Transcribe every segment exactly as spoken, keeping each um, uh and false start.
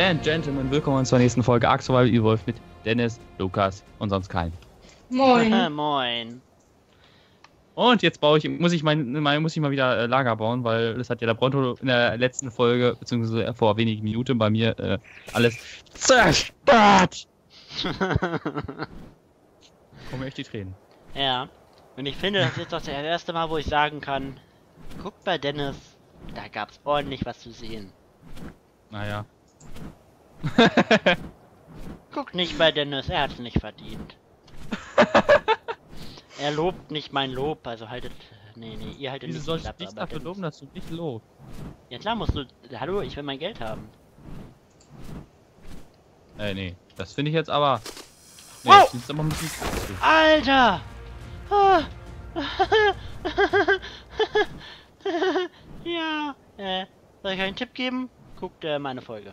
and Gentlemen, willkommen zur nächsten Folge Ark Survival Evolved mit Dennis, Lukas und sonst keinem. Moin. Moin. Und jetzt baue ich, muss ich mein, mein muss ich mal wieder äh, Lager bauen, weil das hat ja der Bronto in der letzten Folge, beziehungsweise vor wenigen Minuten bei mir äh, alles zerstört. Kommen echt die Tränen. Ja. Und ich finde, das ist doch das erste Mal, wo ich sagen kann, guckt bei Dennis, da gab's ordentlich was zu sehen. Naja. Guckt nicht bei Dennis, er hat's nicht verdient. Er lobt nicht mein Lob, also haltet... Nee, nee, ihr haltet Wieso nicht soll die ich Klappe, dich aber dafür Dennis- loben, dass du mich lobst? Ja klar musst du... Hallo, ich will mein Geld haben. Äh, nee. Das finde ich jetzt aber... Nee, Wow! das ist aber ein bisschen... Alter! Ah. Ja, äh, soll ich euch einen Tipp geben? Guckt äh, meine Folge.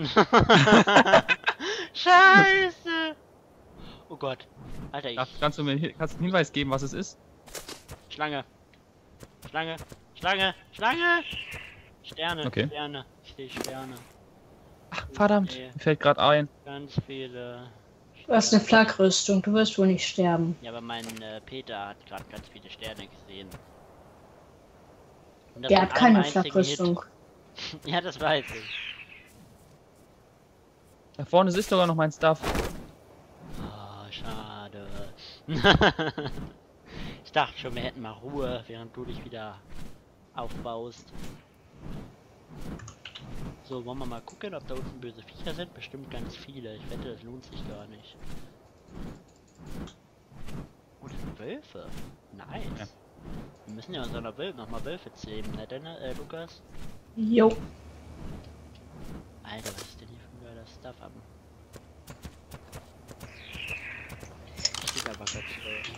Scheiße! Oh Gott. Alter, ich... Darf, kannst du mir hi- kannst du einen Hinweis geben, was es ist? Schlange. Schlange. Schlange. Schlange! Sterne. Okay. Sterne. Ich sehe Sterne. Ach, verdammt. Nee, Mir fällt gerade ein. ganz viele... Du hast eine Flakrüstung, du wirst wohl nicht sterben. Ja, aber mein äh, Peter hat gerade ganz viele Sterne gesehen. Und das Der mit hat einem keine einzigen Flakrüstung. Hit. Ja, das weiß ich. Da vorne ist sogar noch mein Stuff. Oh, schade. Ich dachte schon, wir hätten mal Ruhe, während du dich wieder aufbaust. So, wollen wir mal gucken, ob da unten böse Viecher sind? Bestimmt ganz viele. Ich wette, das lohnt sich gar nicht. Oh, das sind Wölfe. Nice. Ja. Wir müssen ja unserer Wölfe nochmal Wölfe zähmen, ne, denn, äh, Lukas? Jo. Alter, was ist denn hier für ein geiler Stuff am? Ich krieg aber ganz schnell.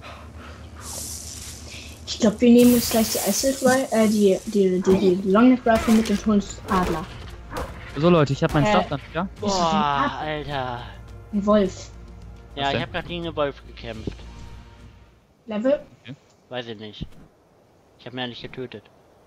Ich glaube, wir nehmen uns gleich die Acid Rifle, äh, die, die, die, die Longneck Rifle mit und holen uns Adler. So Leute, ich habe mein Äh. Stuff dann, ja? Boah, Alter. Ein Wolf. Ja, Was ich denn? habe gerade gegen einen Wolf gekämpft. Level? Weiß ich nicht. Ich habe mir ja nicht getötet.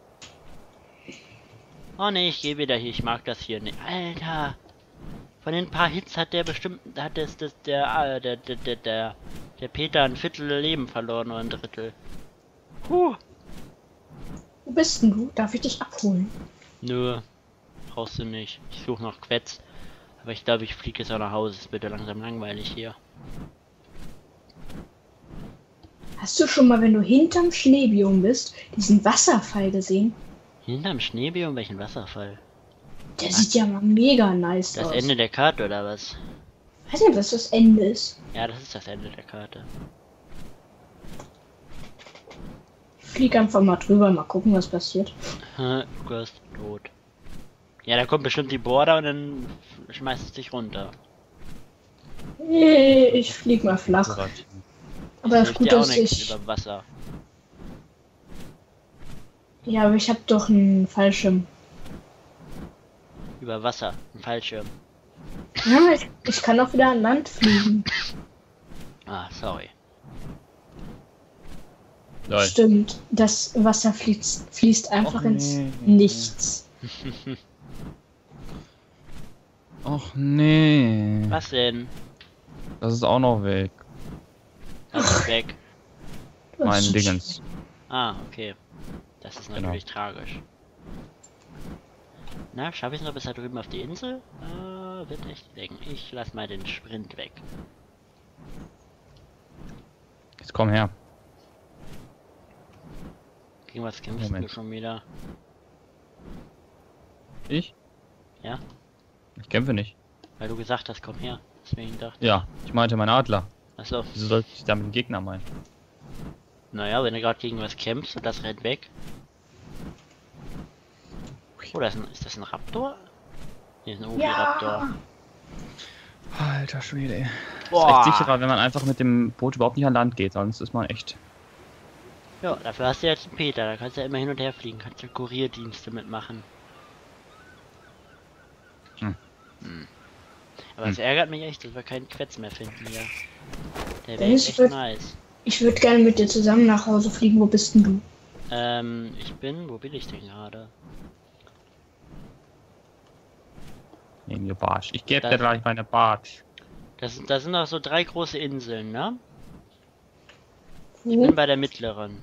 Oh ne, ich gehe wieder hier. Ich mag das hier nicht. Alter! Von den paar Hits hat der bestimmt, hat das, das der, äh, der, der, der, der, der Peter ein Viertel Leben verloren oder ein Drittel. Puh. Wo bist denn du? Darf ich dich abholen? Nö, brauchst du nicht. Ich suche noch Quetz. Aber ich glaube, ich fliege jetzt auch nach Hause. Es wird ja langsam langweilig hier. Hast du schon mal, wenn du hinterm Schneebiom bist, diesen Wasserfall gesehen? Hinterm Schneebiom welchen Wasserfall? Der sieht ja mal mega nice Das aus. Ende der Karte oder was? Weiß nicht, was das Ende ist. Ja, das ist das Ende der Karte. Flieg einfach mal drüber, mal gucken, was passiert. Hä, du wirst tot. Ja, da kommt bestimmt die Border und dann schmeißt es dich runter. Nee, ich flieg mal flach. Aber das Hilft Gute dir auch ist, nichts ich... über Wasser. Ja, aber ich hab doch einen Fallschirm. Über Wasser, ein Fallschirm. Ja, ich, ich kann auch wieder an Land fliegen. Ah, sorry. Lol. Stimmt, das Wasser fließt, fließt einfach Och, ins nee. Nichts. Och nee. Was denn? Das ist auch noch weg. Was ist weg? Das Mein ist- Dingens. Ah, okay. Das ist Genau. natürlich tragisch. Na, schaffe ich es noch bis da drüben auf die Insel? Äh, wird echt eng. Ich lass mal den Sprint weg. Jetzt komm her. Gegen was kämpfst Moment. du schon wieder? Ich? Ja? Ich kämpfe nicht. Weil du gesagt hast, komm her. Deswegen dachte Ja, ich meinte mein Adler. Achso. Wieso sollte ich damit einen Gegner meinen? Naja, wenn du gerade gegen was kämpfst und das rennt weg. Oh, das ist, ein, ist das ein Raptor? Nee, ist ein Oviraptor. Ja, Alter Schwede, ey. Ist Boah. echt sicherer, wenn man einfach mit dem Boot überhaupt nicht an Land geht, sonst ist man echt... Ja, dafür hast du jetzt einen Peter, da kannst du ja immer hin und her fliegen, kannst du Kurierdienste mitmachen. Hm. Hm. Aber es ärgert mich echt, dass wir keinen Quetz mehr finden hier. Der wäre Dennis, echt ich würd- nice. ich würde gerne mit dir zusammen nach Hause fliegen. Wo bist denn du? Ähm, ich bin, wo bin ich denn gerade? Nee, mir Barsch. Ich gebe Das- dir gleich meine Barsch. Das, das sind auch so drei große Inseln, ne? Ich Wo? bin bei der mittleren.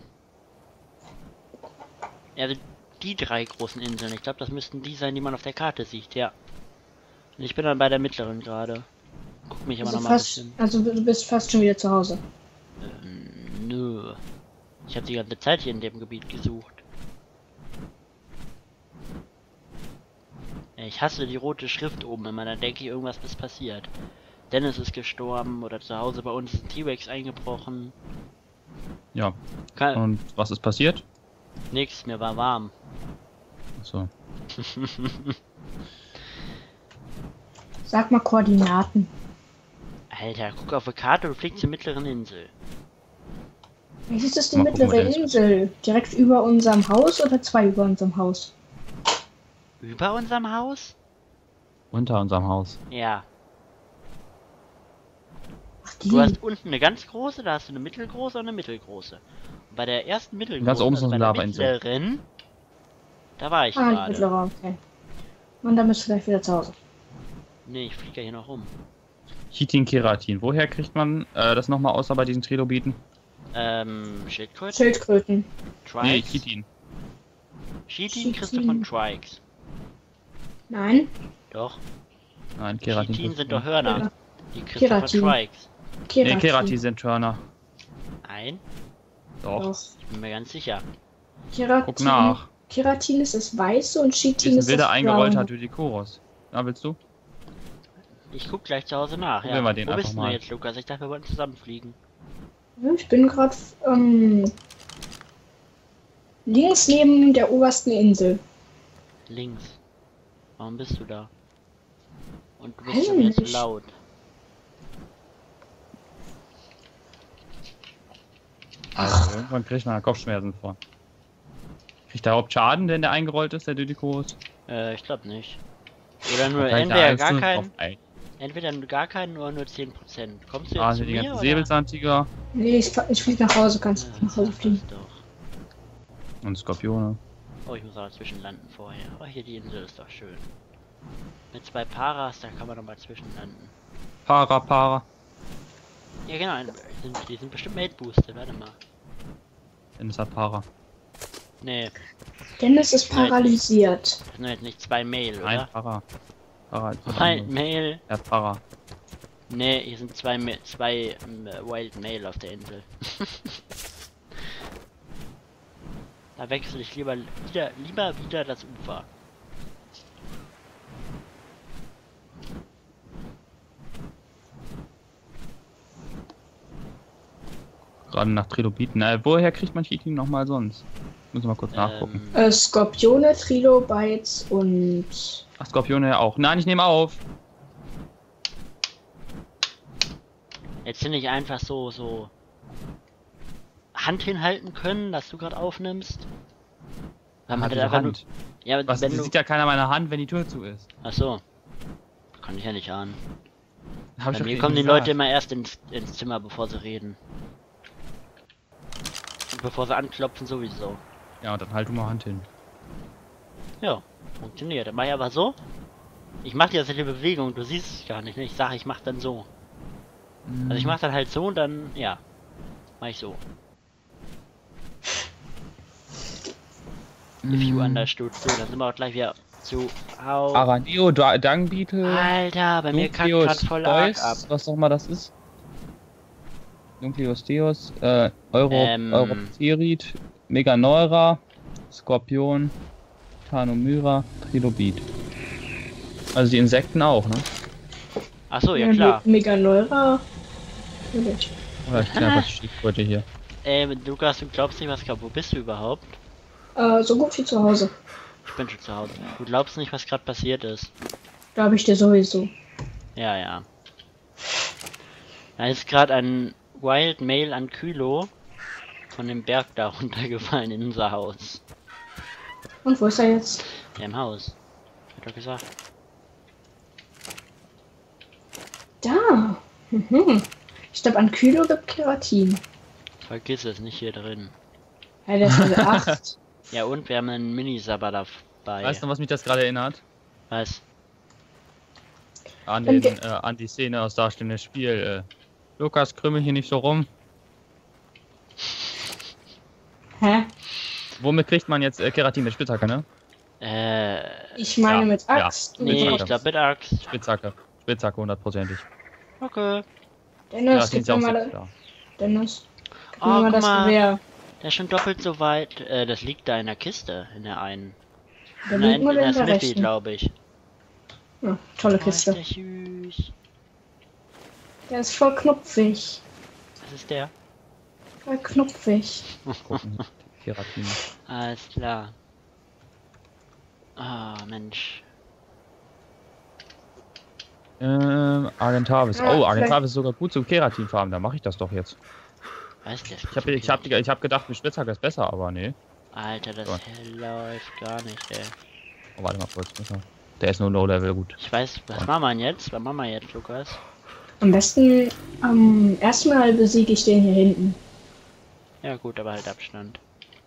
Ja, also die drei großen Inseln. Ich glaube, das müssten die sein, die man auf der Karte sieht, ja. Und ich bin dann bei der mittleren gerade. Guck mich aber Also, noch mal ein fast, bisschen. also du bist fast schon wieder zu Hause. Ähm, nö. Ich habe die ganze Zeit hier in dem Gebiet gesucht. Ich hasse die rote Schrift oben immer, dann denke ich, irgendwas ist passiert. Dennis ist gestorben oder zu Hause bei uns ist ein T-Rex eingebrochen. Ja. Kann, Und was ist passiert? nix, mir war warm. Achso. Sag mal Koordinaten. Alter, guck auf die Karte, du fliegst zur mittleren Insel. Welches ist die Mal gucken, mittlere wo der ist. Insel? Direkt über unserem Haus oder zwei über unserem Haus? Über unserem Haus? Unter unserem Haus. Ja. Ach, die. Du hast unten eine ganz große, da hast du eine mittelgroße und eine mittelgroße. Und bei der ersten mittelgroßen, Ganz oben ist also noch bei eine der Lavainsel. mittleren, da war ich Ah, die gerade. mittlere, okay. Und dann bist du gleich wieder zu Hause. Nee, ich fliege ja hier noch rum. Chitin, Keratin. Woher kriegt man äh, das nochmal außer bei diesen Trilobiten? Ähm, Schildkröten? Schildkröten. Nee, Trikes? Chitin. Chitin kriegst du von Trikes. Nein. Doch. Nein, Keratin. Chitin kriegst sind du. doch Hörner. Ja. Die kriegst du Keratin. von Trikes. Keratin. Nee, Keratin sind Turner. Nein, Doch. Doch. ich bin mir ganz sicher. Keratin. Guck nach. Keratin ist das Weiße und Hier Chitin ist ist ein wilder das eingerollter Braune. Dudikoros. Na, willst du? Ich guck gleich zu Hause nach. Probieren Ja. wir den Wo einfach bist du mal. jetzt, Lukas? Ich dachte, wir wollten zusammen fliegen. Ja, ich bin gerade ähm, links neben der obersten Insel. Links. Warum bist du da? Und du bist Weiß schon wieder zu nicht. laut. Also, irgendwann kriegt man Kopfschmerzen vor. Kriegt der überhaupt Schaden, wenn der eingerollt ist, der Dudikoros? Äh, ich glaube nicht. Oder nur Vielleicht entweder der gar einzelne keinen, drauf ein. entweder nur gar keinen oder nur zehn Prozent. Kommst du jetzt Ah, zu die mir, ganzen oder? Säbelzahntiger Nee, ich, fahr- ich fliege nach Hause, kannst Ja, du nach Hause sag fliegen. das doch. und Skorpione. Oh, ich muss aber zwischenlanden vorher. Oh, hier die Insel ist doch schön. Mit zwei Paras, da kann man doch mal zwischenlanden. Para, Para. Ja genau, die sind, die sind bestimmt Mate Booster, warte mal. Dennis hat Para. Nee, Dennis ist Nein. paralysiert. das sind jetzt nicht zwei Mail, Nein, oder? Para. Para ist was Wild anderes. Mail. Er hat Para. Nee, hier sind zwei, Ma zwei ähm, Wild Mail auf der Insel. Da wechsle ich lieber wieder, lieber wieder das Ufer. Gerade nach Trilobiten. Äh, woher kriegt man Chitin nochmal sonst? Muss mal kurz nachgucken. Ähm, Äh, Skorpione, Trilobites und Ach, Skorpione ja auch. Nein, ich nehme auf. jetzt sind nicht einfach so, so Hand hinhalten können, dass du gerade aufnimmst. Weil man Hat wird die einfach nur, Hand. ja, aber Was, wenn du, sieht ja keiner meiner Hand, wenn die Tür zu ist. ach so, kann ich ja nicht ahnen. Hab ich Bei doch mir eben kommen die gesagt. Leute immer erst ins, ins Zimmer, bevor sie reden. Und bevor sie anklopfen sowieso. Ja, und dann halt du mal Hand hin. Ja, funktioniert. Dann mach ich aber so. Ich mache jetzt die Bewegung, du siehst es gar nicht. Ne? Ich sage, ich mach dann so. Also ich mach dann halt so und dann, ja, mach ich so. If you understood. So, dann sind wir auch gleich wieder zu Hause. Araneo, Da- Dangbeetle, Alter, bei mir kackt Nucleus grad voll arg ab. Deus, was auch immer das ist. Nucleus Deus, äh, Euro, Ähm. Eurocerid, Meganeura, Skorpion, Tanomyra, Trilobit. Also die Insekten auch, ne? Achso, ja klar. Meganeura. Natürlich. Oder ich kenne einfach die Stichworte hier. Ähm, Lukas, du glaubst nicht, was gerade. Wo bist du überhaupt? Äh, so gut wie zu Hause. Ich bin schon zu Hause. Du glaubst nicht, was gerade passiert ist. Glaube ich dir sowieso. Ja, ja. Da ist gerade ein Wild Mail an Kylo von dem Berg da runtergefallen in unser Haus. Und wo ist er jetzt? Ja, im Haus. Hat doch gesagt. Da. Mhm. Ich glaube, an Kylo gibt Keratin. Vergiss es, nicht hier drin. Ja, der ist Level acht. Ja, und wir haben einen Mini-Sabber dabei. Weißt du, was mich das gerade erinnert? Was? an, Und den, ge- äh, an die Szene aus darstellendes Spiel. Äh, Lukas, krümmel hier nicht so rum. Hä? Womit kriegt man jetzt äh, Keratin mit Spitzhacke, ne? Äh, Ich meine Ja, mit ja. Axt. nee, Spitzhacke. ich glaube mit Axt. Spitzhacke. Spitzhacke hundertprozentig. Okay. Dennis, Keratin gib ist ja mir auch mal, sehr klar. Dennis, gib Oh, mir mal guck das mal. Gewehr. Der ist schon doppelt so weit. Äh, das liegt da in der Kiste, in der einen. Der In der, in linken oder der in der Smithy, rechten? glaube ich. Ja, tolle Oh, ist Kiste. der süß. Der ist voll knupfig. Was ist der? Voll knupfig. Gucken. Keratin. Alles klar. Ah, Mensch. Ähm, Argentavis. Ja, Oh, vielleicht- Argentavis ist sogar gut zum Keratin-Farmen. Da mache ich das doch jetzt. Weiß der Ich habe ich hab, ich hab gedacht, mit Spitzhacke ist besser, aber nee. Alter, das So. läuft gar nicht, ey. Oh, warte mal kurz. Der ist nur Low-Level, gut. Ich weiß, was machen wir denn jetzt? Was machen wir jetzt, Lukas? Am besten, ähm, erstmal besiege ich den hier hinten. Ja gut, aber halt Abstand.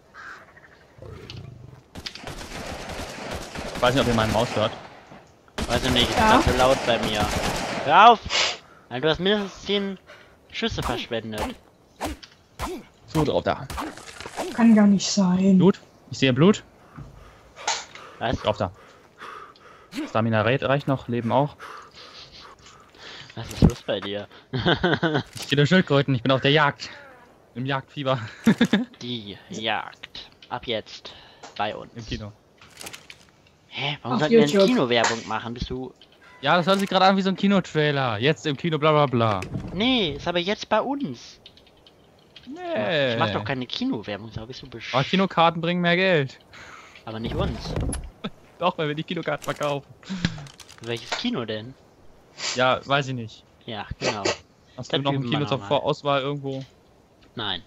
Ich weiß nicht, ob ihr meinen Maus hört. Weiß ich nicht, ist Ja. grad so laut bei mir. Hör auf! Alter, du hast mindestens zehn Schüsse verschwendet. So, drauf da. Kann gar nicht sein. Blut. Ich sehe Blut. Was? Drauf da. Stamina reicht noch, Leben auch. Was ist los bei dir? Ich stehe Schildkröten, ich bin auf der Jagd. Im Jagdfieber. Die Jagd. Ab jetzt. Bei uns. Im Kino. Hä? Warum Auf sollten wir YouTube. eine Kinowerbung machen? Bist du... Ja, das hört sich gerade an wie so ein Kinotrailer. Jetzt im Kino, bla bla bla. Nee, ist aber jetzt bei uns. Nee. Ich mach doch keine Kinowerbung, so bist du besch... Aber Kinokarten bringen mehr Geld. Aber nicht uns. Doch, weil wir die Kinokarten verkaufen. Welches Kino denn? Ja, weiß ich nicht. Ja, genau. Hast Das du noch ein üben wir Kino noch zur mal. Vorauswahl irgendwo? Nein.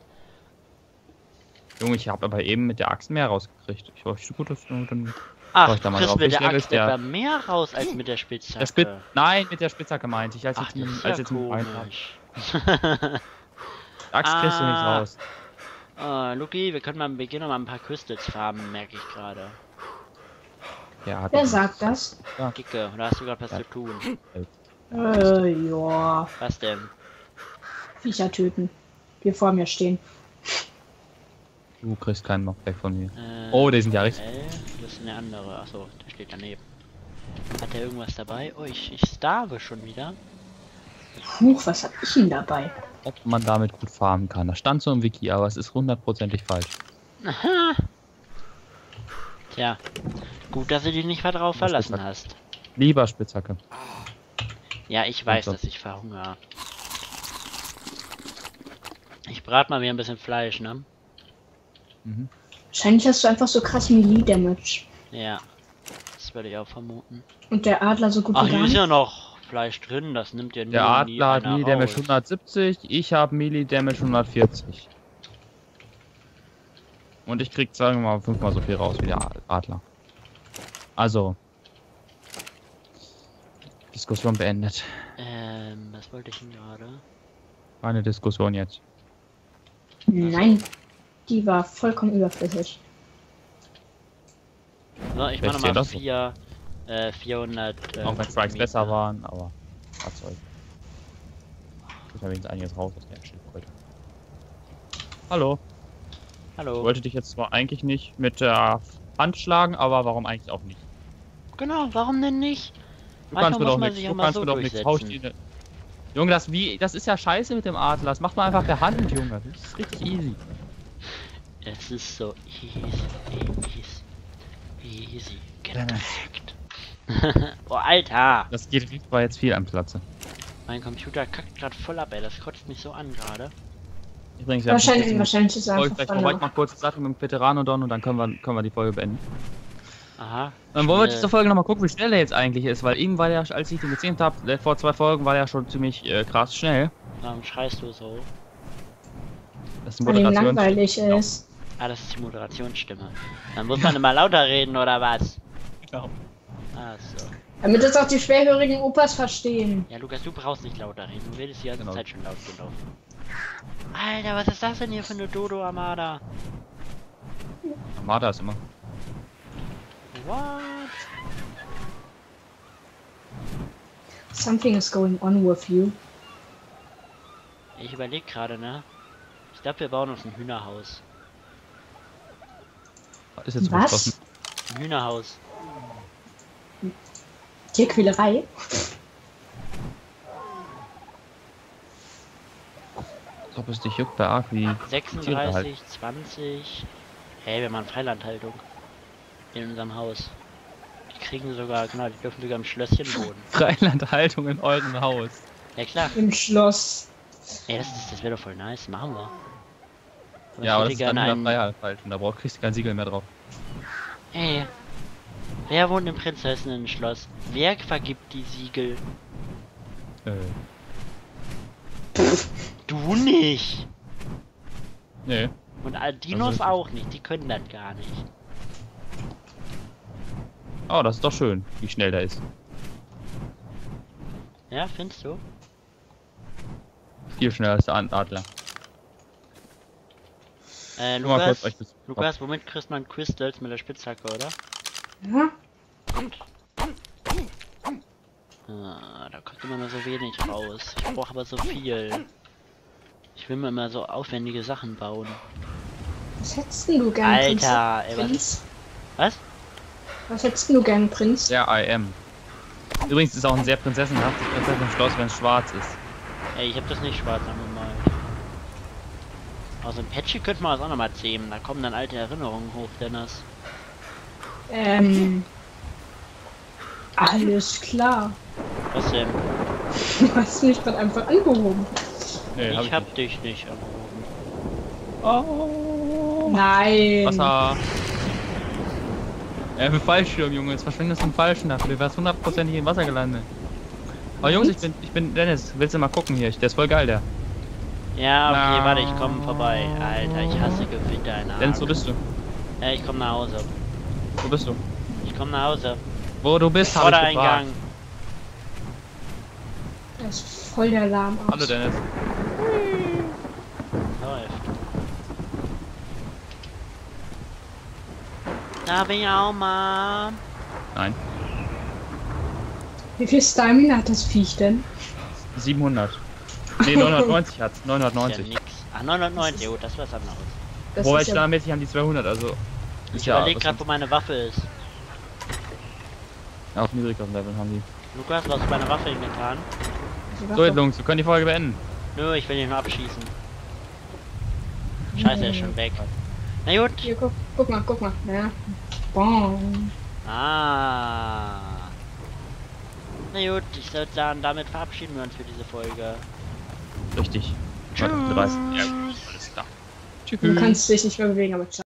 Junge, ich habe aber eben mit der Axt mehr rausgekriegt. Ich hoffe, gut, dass du dann... Ach, Schau ich da mal kriegst drauf. mit Welches der Level Axt ist der? etwa mehr raus als mit der Spitzhacke. Der Spit Nein, mit der Spitzhacke meinte ich, als Ach, jetzt, das mit, ist als ja jetzt mit Bein hab. komisch. Axt kriegst du nicht Ah. raus. Oh, Luki, wir können mal wir gehen noch mal ein paar Crystals farmen, merke ich gerade. Ja, hat Wer er. sagt das? Dicke, da hast du gerade was Ja. zu tun. Äh, ja. Was denn? Viecher töten. Die vor mir stehen. Du kriegst keinen Knockback von mir. Äh, Oh, die sind ja richtig. L, das ist eine andere. Achso, der steht daneben. Hat der irgendwas dabei? Oh, ich, ich starve schon wieder. Huch, was hab ich denn dabei? Ob man damit gut farmen kann. Das stand so im Wiki, aber es ist hundertprozentig falsch. Aha. Tja, gut, dass du dich nicht drauf Was verlassen ist das? hast. Lieber Spitzhacke. Ja, ich weiß, so. dass ich verhungere. Ich brat mal wieder ein bisschen Fleisch, ne? Mhm. Wahrscheinlich hast du einfach so krass Melee-Damage. Ja, das würde ich auch vermuten. Und der Adler so gut Ach, wie hier gar ist nicht. ja noch Fleisch drin, das nimmt ja nie, Der nie Adler hat einer Melee Damage raus. hundertsiebzig, ich habe Melee Damage hundertvierzig. Und ich krieg, sagen wir mal, fünfmal so viel raus wie der Adler. Also. Diskussion beendet. Ähm, was wollte ich denn gerade? Keine Diskussion jetzt. Nein, die war vollkommen überflüssig. So, ich Wer mach zählt nochmal das so? vier, äh, vierhundert. Äh, Auch wenn Strikes Meter. besser waren, aber Fahrzeug. Ich habe wenigstens einiges raus aus der Schildkröte. Hallo. Ich Hallo. wollte dich jetzt zwar eigentlich nicht mit der Hand schlagen, aber warum eigentlich auch nicht? Genau, warum denn nicht? Du Manchmal kannst mir muss doch man nichts. sich Du auch mal kannst so mir doch nichts. durchsetzen. Tausch die. Junge, das wie, das ist ja scheiße mit dem Adler. Das macht man einfach per Hand, Junge. Das ist richtig easy. Es ist so easy, easy, easy, Ja. gepackt. Oh, Alter! Das geht war jetzt viel am Platze. Mein Computer kackt gerade voll ab, ey. Das kotzt mich so an gerade. Übrigens, wir haben Wahrscheinlich, schon wahrscheinlich ist er Folge, einfach vielleicht von noch mal der- kurz Sache mit dem Veteranodon und dann können wir, können wir die Folge beenden. Aha. Dann wollen wir Schnell. diese Folge nochmal gucken, wie schnell er jetzt eigentlich ist, weil eben war der, als ich den gesehen habe, vor zwei Folgen war der schon ziemlich äh, krass schnell. Warum schreist du so? Das ist ein Weil ihm Moderations- langweilig ist. Ah, das ist die Moderationsstimme. Dann muss man immer lauter reden, oder was? Genau. Ach so. Damit es auch die schwerhörigen Opas verstehen. Ja, Lukas, du brauchst nicht lauter reden. Du redest die ganze Genau. Zeit schon laut genug. Alter, was ist das denn hier für eine Dodo-Armada? Armada ist immer. What? Something is going on with you. Ich überlege gerade, ne? Ich glaube, wir bauen uns ein Hühnerhaus. Ist jetzt Was? beschlossen. Ein Hühnerhaus. Tierquälerei? Als ob es dich juckt bei Ark wie Tiere halt. sechsunddreißig, zwanzig. Hey, wir machen Freilandhaltung. In unserem Haus. Die kriegen sogar, genau, die dürfen sogar im Schlösschen wohnen. Freilandhaltung in eurem Haus. Ja klar. Im Schloss. Ey, das, ist- das wäre doch voll nice. Machen wir. Aber Ja, aber ich das hätte ist dann gerne wieder einen... Freihaltung. Da braucht kriegst du kein Siegel mehr drauf. Ey. Wer wohnt im Prinzessinnen-Schloss? Wer vergibt die Siegel? Äh. Du nicht! Nee. Und all- Dinos Also- auch nicht, die können das gar nicht. Oh, das ist doch schön, wie schnell der ist. Ja, findest du? Viel schneller als der Adler. Äh, Nur mal kurz Lukas, euch das. Lukas, womit kriegst man Crystals mit der Spitzhacke, oder? Ja? Ah, da kommt immer nur so wenig raus. Ich brauche aber so viel. Ich will mir immer so aufwendige Sachen bauen. Was hättest denn du gern, Alter, ey, was Prinz? ist... Was? Was hättest denn du gern, Prinz? Der I am. Übrigens ist auch ein sehr prinzessenhaftes Prinzessenschloss, wenn es schwarz ist. Ey, ich hab das nicht schwarz angemalt. Aus dem Patchy könnte man das auch nochmal zähmen. Da kommen dann alte Erinnerungen hoch, Dennis. Ähm. Alles klar. Was denn? Du hast mich gerade einfach angehoben. Nee, hab Ich ich hab nicht. dich nicht angerufen. Oh. Nein. Wasser. Ja, für Fallschirm, Junge. Jetzt verschwindest du einen Falschen dafür. Du wärst hundertprozentig im Wasser gelandet. Oh, Jungs, ich bin, ich bin Dennis. Willst du mal gucken hier? Der ist voll geil, der. Ja, okay, Na. warte, ich komme vorbei. Alter, ich hasse Gewitter in Dennis, wo bist du? Ja, ich komme nach Hause. Wo bist du? Ich komme nach Hause. Wo du bist, hab ich gefragt. Vordereingang. Das ist voll der Alarm aus. Hallo, Dennis. Läuft. Da bin ich auch mal. Nein. Wie viel Stamina hat das Viech denn? siebenhundert. Nee, neunhundertneunzig hat's. Ist ja neunhundertneunzig. nix. Ah, neunhundertneunzig, oh, das ist was anderes. Das Wobei ist ja, standardmäßig haben die zweihundert, also. Ich Ist ja überlege was gerade, wo meine Waffe ist. sonst- auf niedrigeren Level haben die. Lukas, was hast meine Waffe hingetan? die So, jetzt Waffe. Jungs, wir können die Folge beenden. Nö, ich will ihn nur abschießen. Scheiße, er ist schon weg. Na gut. Hier, guck, guck mal, guck mal. Ja. Bom. Ah. Na gut, ich würde sagen, damit verabschieden wir uns für diese Folge. Richtig. Tschüss. dreißig. Ja, alles klar. Tschüss. Du kannst dich nicht mehr bewegen, aber ciao.